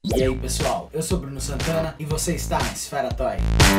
E aí pessoal, eu sou Bruno Santana e você está na Esfera Toy.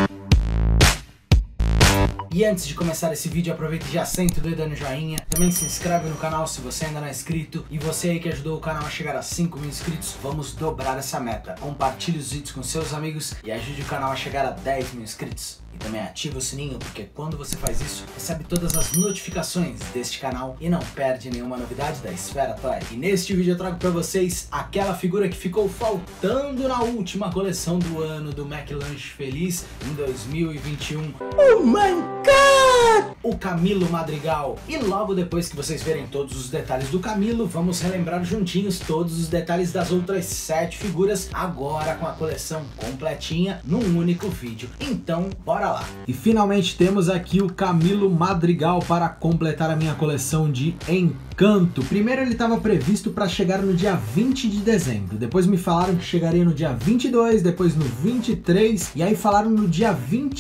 E antes de começar esse vídeo, aproveita e já senta o dedo no joinha. Também se inscreve no canal se você ainda não é inscrito. E você aí que ajudou o canal a chegar a 5 mil inscritos, vamos dobrar essa meta. Compartilhe os vídeos com seus amigos e ajude o canal a chegar a 10 mil inscritos. E também ativa o sininho, porque quando você faz isso, recebe todas as notificações deste canal e não perde nenhuma novidade da Esfera Toy. E neste vídeo eu trago pra vocês aquela figura que ficou faltando na última coleção do ano do McLanche Feliz em 2021. Oh my God! O Camilo Madrigal. E logo depois que vocês verem todos os detalhes do Camilo, vamos relembrar juntinhos todos os detalhes das outras 7 figuras, agora com a coleção completinha num único vídeo. Então, bora lá! E finalmente temos aqui o Camilo Madrigal para completar a minha coleção de Encanto. Primeiro ele estava previsto para chegar no dia 20 de dezembro, depois me falaram que chegaria no dia 22, depois no 23 e aí falaram no dia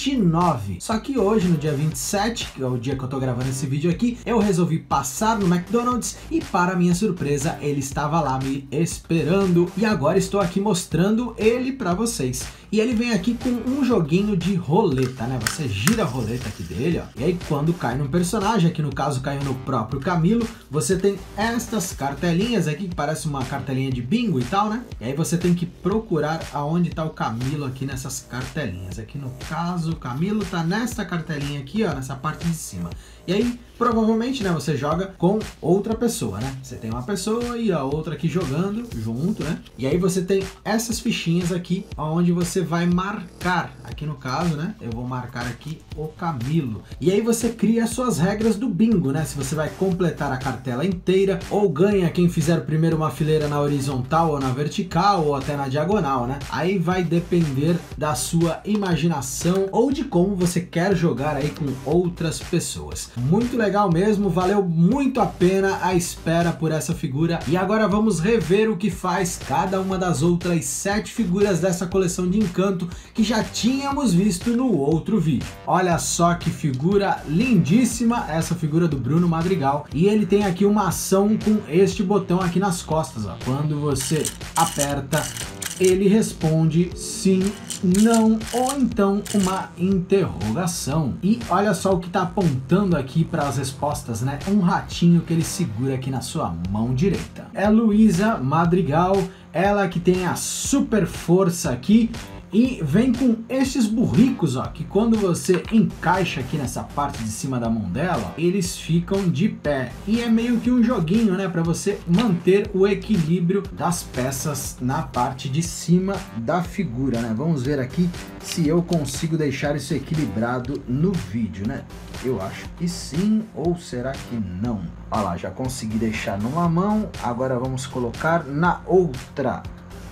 29. Só que hoje, no dia 27, que é o dia que eu tô gravando esse vídeo aqui, eu resolvi passar no McDonald's e para minha surpresa ele estava lá me esperando e agora estou aqui mostrando ele para vocês. E ele vem aqui com um joguinho de roleta, né? Você gira a roleta aqui dele, ó. E aí quando cai num personagem, aqui no caso caiu no próprio Camilo, você tem estas cartelinhas aqui, que parece uma cartelinha de bingo e tal, né? E aí você tem que procurar aonde tá o Camilo aqui nessas cartelinhas. Aqui no caso, o Camilo tá nessa cartelinha aqui, ó, nessa parte de cima. E aí, provavelmente, né, você joga com outra pessoa, né? Você tem uma pessoa e a outra aqui jogando junto, né? E aí você tem essas fichinhas aqui, onde você vai marcar, aqui no caso, né? Eu vou marcar aqui o Camilo. E aí você cria as suas regras do bingo, né? Se você vai completar a cartela inteira, ou ganha quem fizer primeiro uma fileira na horizontal ou na vertical, ou até na diagonal, né? Aí vai depender da sua imaginação, ou de como você quer jogar aí com outras pessoas. Muito legal mesmo, valeu muito a pena a espera por essa figura. E agora vamos rever o que faz cada uma das outras 7 figuras dessa coleção de Encanto que já tínhamos visto no outro vídeo. Olha só que figura lindíssima essa figura do Bruno Madrigal. E ele tem aqui uma ação com este botão aqui nas costas, ó. Quando você aperta, ele responde sim, não ou então uma interrogação. E olha só o que está apontando aqui para as respostas, né? Um ratinho que ele segura aqui na sua mão direita. É Luísa Madrigal, ela que tem a super força aqui. E vem com estes burricos, ó, que quando você encaixa aqui nessa parte de cima da mão dela, eles ficam de pé. E é meio que um joguinho, né, para você manter o equilíbrio das peças na parte de cima da figura, né? Vamos ver aqui se eu consigo deixar isso equilibrado no vídeo, né? Eu acho que sim, ou será que não? Olha lá, já consegui deixar numa mão, agora vamos colocar na outra.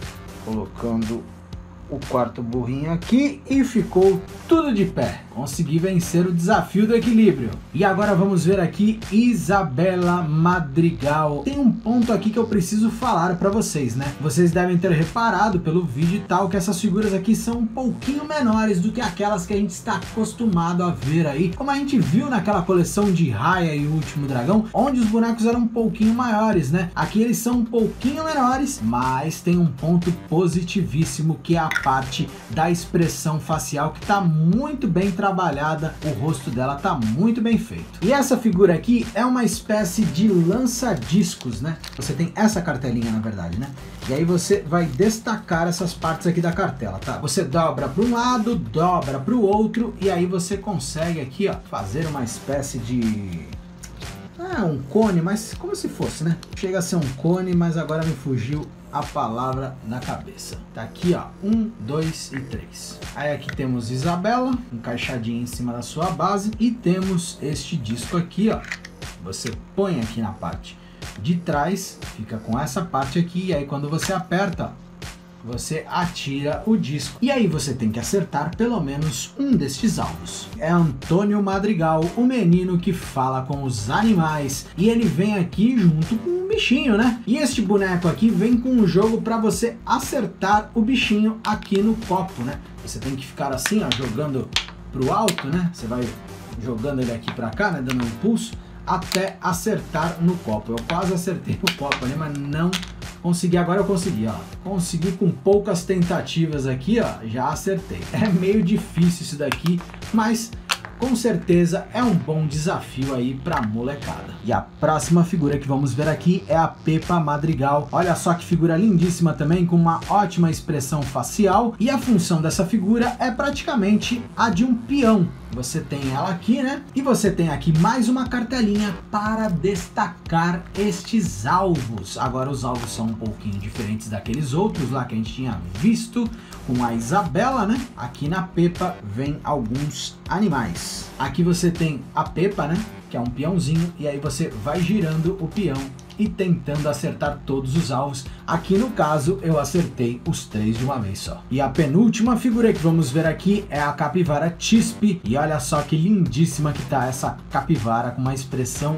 Colocando o quarto burrinho aqui e ficou tudo de pé. Consegui vencer o desafio do equilíbrio. E agora vamos ver aqui Isabela Madrigal. Tem um ponto aqui que eu preciso falar para vocês, né? Vocês devem ter reparado pelo vídeo e tal que essas figuras aqui são um pouquinho menores do que aquelas que a gente está acostumado a ver aí, como a gente viu naquela coleção de Raya e o Último Dragão, onde os bonecos eram um pouquinho maiores, né? Aqui eles são um pouquinho menores, mas tem um ponto positivíssimo que é a parte da expressão facial, que tá muito bem trabalhada, o rosto dela tá muito bem feito. E essa figura aqui é uma espécie de lança-discos, né? Você tem essa cartelinha, na verdade, né? E aí você vai destacar essas partes aqui da cartela, tá? Você dobra para um lado, dobra para o outro, e aí você consegue aqui, ó, fazer uma espécie de um cone, mas como se fosse, né? Chega a ser um cone, mas agora me fugiu a palavra na cabeça. Tá aqui, ó, 1, 2 e 3. Aí aqui temos Isabela, encaixadinha em cima da sua base, e temos este disco aqui, ó. Você põe aqui na parte de trás, fica com essa parte aqui, e aí quando você aperta, você atira o disco. E aí você tem que acertar pelo menos um destes alvos. É Antônio Madrigal, o menino que fala com os animais. E ele vem aqui junto com um bichinho, né? E este boneco aqui vem com um jogo para você acertar o bichinho aqui no copo, né? Você tem que ficar assim, ó, jogando pro alto, né? Você vai jogando ele aqui para cá, né? Dando um impulso até acertar no copo. Eu quase acertei o copo ali, mas não Consegui, agora eu consegui, ó. Consegui com poucas tentativas aqui, ó, já acertei. É meio difícil isso daqui, mas com certeza é um bom desafio aí pra molecada. E a próxima figura que vamos ver aqui é a Peppa Madrigal. Olha só que figura lindíssima também, com uma ótima expressão facial. E a função dessa figura é praticamente a de um peão. Você tem ela aqui, né? E você tem aqui mais uma cartelinha para destacar estes alvos. Agora os alvos são um pouquinho diferentes daqueles outros lá que a gente tinha visto com a Isabela, né? Aqui na Peppa vem alguns animais. Aqui você tem a Peppa, né? Que é um peãozinho, e aí você vai girando o peão e tentando acertar todos os alvos. Aqui no caso eu acertei os 3 de uma vez só. E a penúltima figura que vamos ver aqui é a capivara Chispe. E olha só que lindíssima que tá essa capivara, com uma expressão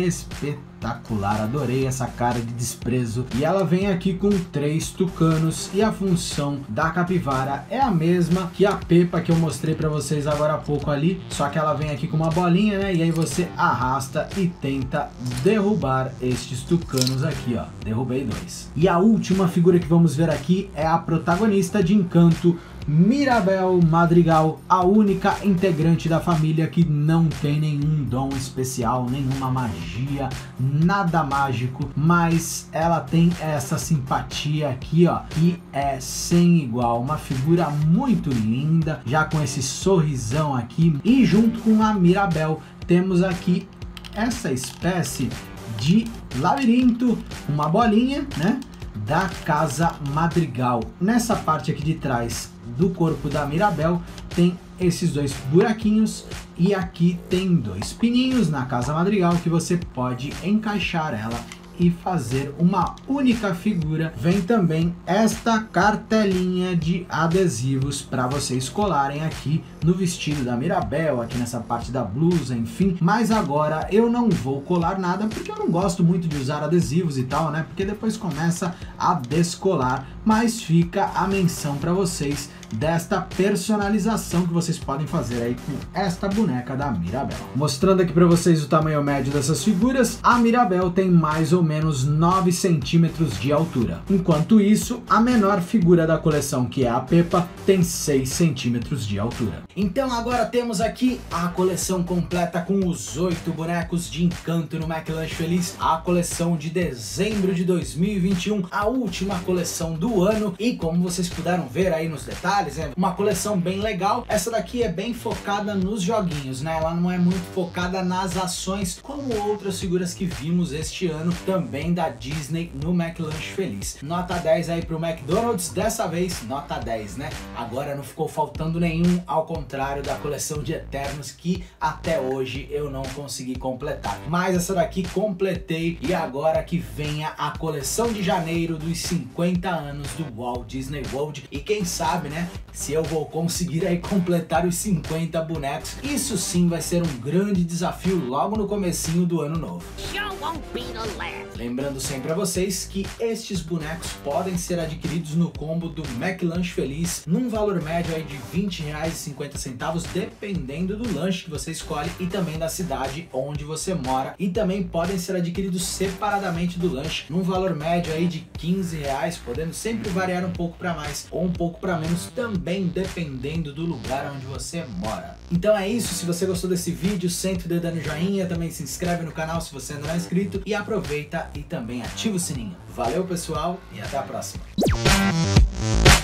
espetacular. Adorei essa cara de desprezo. E ela vem aqui com 3 tucanos, e a função da capivara é a mesma que a Peppa que eu mostrei para vocês agora há pouco ali, só que ela vem aqui com uma bolinha, né? E aí você arrasta e tenta derrubar estes tucanos aqui, ó. Derrubei 2. E a última figura que vamos ver aqui é a protagonista de Encanto, Mirabel Madrigal, a única integrante da família que não tem nenhum dom especial, nenhuma magia, nada mágico, mas ela tem essa simpatia aqui, ó, que é sem igual. Uma figura muito linda, já com esse sorrisão aqui. E junto com a Mirabel temos aqui essa espécie de labirinto, uma bolinha, né, da Casa Madrigal. Nessa parte aqui de trás do corpo da Mirabel tem esses 2 buraquinhos, e aqui tem 2 pininhos na Casa Madrigal que você pode encaixar ela e fazer uma única figura. Vem também esta cartelinha de adesivos para vocês colarem aqui no vestido da Mirabel, aqui nessa parte da blusa, enfim. Mas agora eu não vou colar nada, porque eu não gosto muito de usar adesivos e tal, né? Porque depois começa a descolar. Mas fica a menção para vocês desta personalização que vocês podem fazer aí com esta boneca da Mirabel. Mostrando aqui para vocês o tamanho médio dessas figuras, a Mirabel tem mais ou menos 9 centímetros de altura. Enquanto isso, a menor figura da coleção, que é a Peppa, tem 6 centímetros de altura. Então agora temos aqui a coleção completa com os 8 bonecos de Encanto no McLanche Feliz, a coleção de dezembro de 2021, a última coleção do ano. E como vocês puderam ver aí nos detalhes, é uma coleção bem legal. Essa daqui é bem focada nos joguinhos, né? Ela não é muito focada nas ações como outras figuras que vimos este ano também da Disney no McLanche Feliz. Nota 10 aí pro McDonald's, dessa vez nota 10, né? Agora não ficou faltando nenhum, ao contrário da coleção de Eternos, que até hoje eu não consegui completar. Mas essa daqui completei, e agora que venha a coleção de janeiro dos 50 anos do Walt Disney World. E quem sabe, né, se eu vou conseguir aí completar os 50 bonecos. Isso sim vai ser um grande desafio logo no comecinho do ano novo. Lembrando sempre a vocês que estes bonecos podem ser adquiridos no combo do McLanche Feliz, num valor médio aí de R$20,50, dependendo do lanche que você escolhe e também da cidade onde você mora. E também podem ser adquiridos separadamente do lanche, num valor médio aí de R$15, podendo sempre variar um pouco para mais ou um pouco para menos, também dependendo do lugar onde você mora. Então é isso. Se você gostou desse vídeo, senta o dedo no joinha, também se inscreve no canal se você ainda não é inscrito, e aproveita e também ativa o sininho. Valeu, pessoal, e até a próxima.